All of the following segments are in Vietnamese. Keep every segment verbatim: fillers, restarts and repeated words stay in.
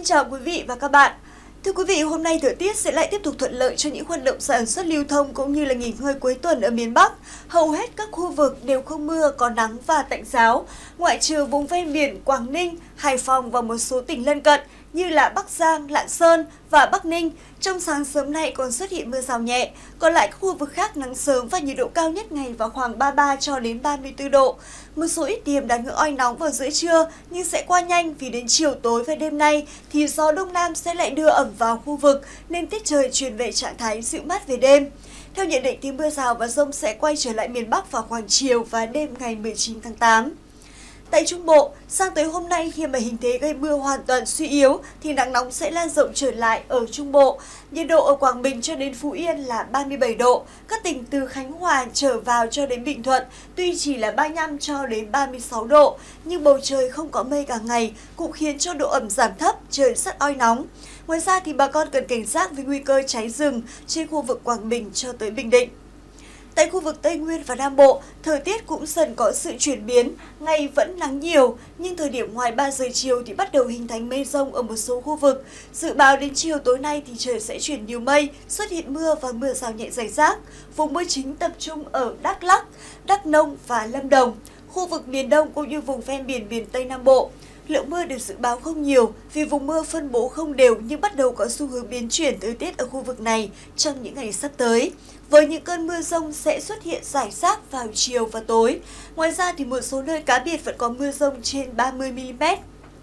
chào quý vị và các bạn. Thưa quý vị, hôm nay thời tiết sẽ lại tiếp tục thuận lợi cho những hoạt động sản xuất lưu thông cũng như là nghỉ ngơi cuối tuần ở miền Bắc. Hầu hết các khu vực đều không mưa, có nắng và tạnh giáo, ngoại trừ vùng ven biển Quảng Ninh, Hải Phòng và một số tỉnh lân cận như là Bắc Giang, Lạng Sơn và Bắc Ninh. Trong sáng sớm nay còn xuất hiện mưa rào nhẹ, còn lại các khu vực khác nắng sớm và nhiệt độ cao nhất ngày vào khoảng ba mươi ba cho đến ba mươi tư độ. Một số ít điểm đạt ngưỡng oi nóng vào giữa trưa nhưng sẽ qua nhanh vì đến chiều tối và đêm nay thì gió đông nam sẽ lại đưa ẩm vào khu vực nên tiết trời chuyển về trạng thái dịu mát về đêm. Theo nhận định thì mưa rào và dông sẽ quay trở lại miền Bắc vào khoảng chiều và đêm ngày mười chín tháng tám. Tại Trung Bộ, sang tới hôm nay khi mà hình thế gây mưa hoàn toàn suy yếu thì nắng nóng sẽ lan rộng trở lại ở Trung Bộ. Nhiệt độ ở Quảng Bình cho đến Phú Yên là ba mươi bảy độ, các tỉnh từ Khánh Hòa trở vào cho đến Bình Thuận tuy chỉ là ba mươi lăm cho đến ba mươi sáu độ, nhưng bầu trời không có mây cả ngày cũng khiến cho độ ẩm giảm thấp, trời rất oi nóng. Ngoài ra thì bà con cần cảnh giác với nguy cơ cháy rừng trên khu vực Quảng Bình cho tới Bình Định. Tại khu vực Tây Nguyên và Nam Bộ, thời tiết cũng dần có sự chuyển biến, ngày vẫn nắng nhiều, nhưng thời điểm ngoài ba giờ chiều thì bắt đầu hình thành mây rông ở một số khu vực. Dự báo đến chiều tối nay thì trời sẽ chuyển nhiều mây, xuất hiện mưa và mưa rào nhẹ rải rác. Vùng mưa chính tập trung ở Đắk Lắk, Đắk Nông và Lâm Đồng, khu vực miền Đông cũng như vùng ven biển miền Tây Nam Bộ. Lượng mưa được dự báo không nhiều vì vùng mưa phân bố không đều nhưng bắt đầu có xu hướng biến chuyển thời tiết ở khu vực này trong những ngày sắp tới. Với những cơn mưa rông sẽ xuất hiện rải rác vào chiều và tối. Ngoài ra thì một số nơi cá biệt vẫn có mưa rông trên ba mươi mi li mét.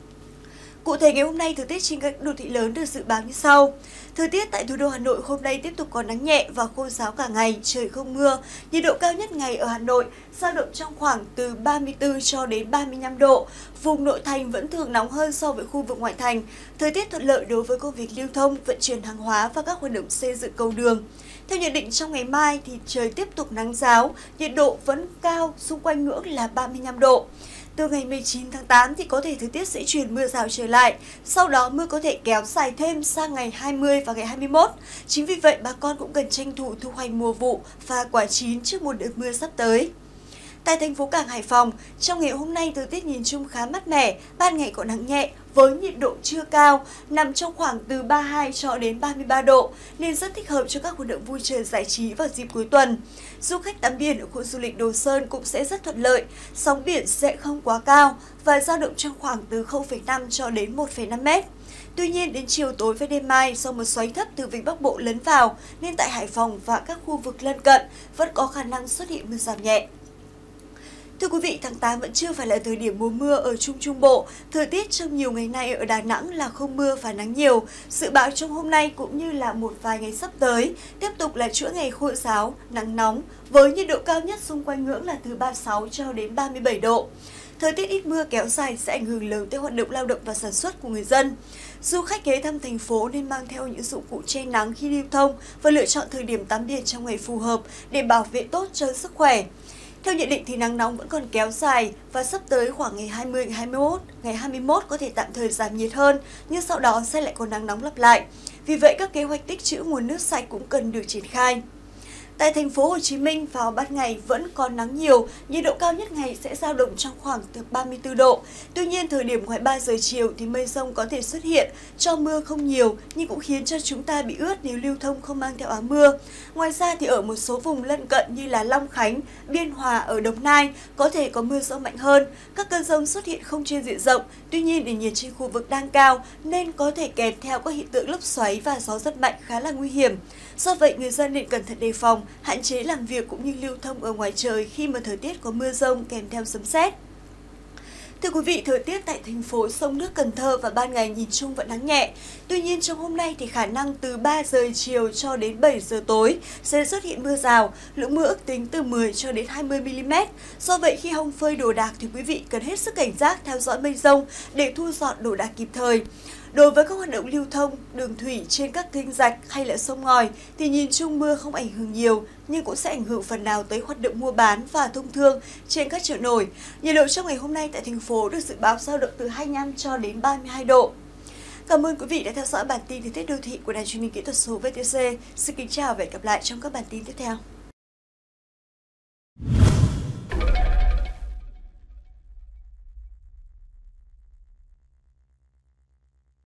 Cụ thể ngày hôm nay, thời tiết trên các đô thị lớn được dự báo như sau. Thời tiết tại thủ đô Hà Nội hôm nay tiếp tục có nắng nhẹ và khô ráo cả ngày, trời không mưa. Nhiệt độ cao nhất ngày ở Hà Nội dao động trong khoảng từ ba mươi tư cho đến ba mươi lăm độ. Vùng nội thành vẫn thường nóng hơn so với khu vực ngoại thành. Thời tiết thuận lợi đối với công việc lưu thông, vận chuyển hàng hóa và các hoạt động xây dựng cầu đường. Theo nhận định trong ngày mai thì trời tiếp tục nắng ráo, nhiệt độ vẫn cao, xung quanh ngưỡng là ba mươi lăm độ. Từ ngày mười chín tháng tám thì có thể thời tiết sẽ chuyển mưa rào trở lại, sau đó mưa có thể kéo dài thêm sang ngày hai mươi và ngày hai mươi mốt. Chính vì vậy bà con cũng cần tranh thủ thu hoạch mùa vụ và quả chín trước một đợt mưa sắp tới. Tại thành phố Cảng Hải Phòng, trong ngày hôm nay thời tiết nhìn chung khá mát mẻ, ban ngày có nắng nhẹ với nhiệt độ chưa cao, nằm trong khoảng từ ba mươi hai cho đến ba mươi ba độ nên rất thích hợp cho các hoạt động vui chơi giải trí vào dịp cuối tuần. Du khách tắm biển ở khu du lịch Đồ Sơn cũng sẽ rất thuận lợi, sóng biển sẽ không quá cao và dao động trong khoảng từ không phẩy năm cho đến một phẩy năm mét. Tuy nhiên đến chiều tối và đêm mai do một xoáy thấp từ vịnh Bắc Bộ lấn vào nên tại Hải Phòng và các khu vực lân cận vẫn có khả năng xuất hiện mưa rào nhẹ. Thưa quý vị, tháng tám vẫn chưa phải là thời điểm mùa mưa ở Trung Trung Bộ. Thời tiết trong nhiều ngày nay ở Đà Nẵng là không mưa và nắng nhiều. Dự báo trong hôm nay cũng như là một vài ngày sắp tới, tiếp tục là chuỗi ngày khô ráo, nắng nóng, với nhiệt độ cao nhất xung quanh ngưỡng là từ ba mươi sáu cho đến ba mươi bảy độ. Thời tiết ít mưa kéo dài sẽ ảnh hưởng lớn tới hoạt động lao động và sản xuất của người dân. Du khách ghé thăm thành phố nên mang theo những dụng cụ che nắng khi lưu thông và lựa chọn thời điểm tắm biển trong ngày phù hợp để bảo vệ tốt cho sức khỏe. Theo nhận định thì nắng nóng vẫn còn kéo dài và sắp tới khoảng ngày hai mươi, ngày hai mươi mốt, ngày hai mươi mốt có thể tạm thời giảm nhiệt hơn, nhưng sau đó sẽ lại có nắng nóng lặp lại. Vì vậy các kế hoạch tích trữ nguồn nước sạch cũng cần được triển khai. Tại thành phố Hồ Chí Minh vào ban ngày vẫn còn nắng nhiều, nhiệt độ cao nhất ngày sẽ dao động trong khoảng từ ba mươi tư độ. Tuy nhiên thời điểm ngoài ba giờ chiều thì mây rông có thể xuất hiện, cho mưa không nhiều nhưng cũng khiến cho chúng ta bị ướt nếu lưu thông không mang theo áo mưa. Ngoài ra thì ở một số vùng lân cận như là Long Khánh, Biên Hòa ở Đồng Nai có thể có mưa rông mạnh hơn. Các cơn rông xuất hiện không trên diện rộng, tuy nhiên nền nhiệt trên khu vực đang cao nên có thể kèm theo các hiện tượng lốc xoáy và gió rất mạnh khá là nguy hiểm. Do vậy người dân nên cẩn thận đề phòng, hạn chế làm việc cũng như lưu thông ở ngoài trời khi mà thời tiết có mưa rông kèm theo sấm sét. Thưa quý vị, thời tiết tại thành phố Sông Nước Cần Thơ và ban ngày nhìn chung vẫn nắng nhẹ. Tuy nhiên trong hôm nay thì khả năng từ ba giờ chiều cho đến bảy giờ tối sẽ xuất hiện mưa rào, lượng mưa ước tính từ mười cho đến hai mươi mi li mét. Do vậy khi hong phơi đồ đạc thì quý vị cần hết sức cảnh giác theo dõi mây rông để thu dọn đồ đạc kịp thời. Đối với các hoạt động lưu thông, đường thủy trên các kênh rạch hay là sông ngòi thì nhìn chung mưa không ảnh hưởng nhiều nhưng cũng sẽ ảnh hưởng phần nào tới hoạt động mua bán và thông thương trên các chợ nổi. Nhiệt độ trong ngày hôm nay tại thành phố được dự báo dao động từ hai mươi lăm cho đến ba mươi hai độ. Cảm ơn quý vị đã theo dõi bản tin thời tiết đô thị của Đài Truyền hình Kỹ thuật số vê tê xê. Xin kính chào và hẹn gặp lại trong các bản tin tiếp theo.